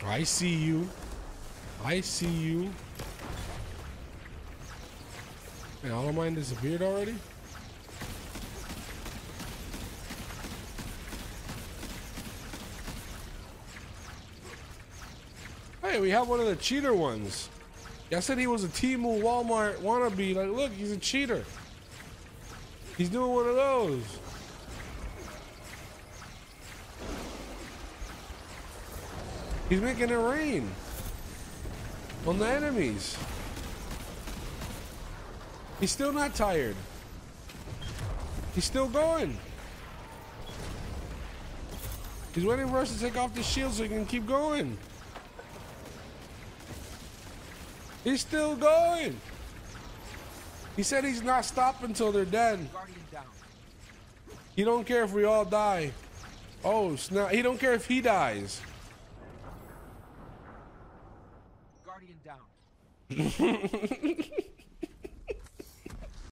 I see you. I see you. Hey, all of mine disappeared already? Hey, we have one of the cheater ones. I said he was a Temu Walmart wannabe. Like, look, he's a cheater. He's doing one of those. He's making it rain on the enemies. He's still not tired. He's still going. He's waiting for us to take off the shield so he can keep going. He's still going. He said he's not stopping until they're dead. He don't care if we all die. Oh, snap. He don't care if he dies. Guardian down.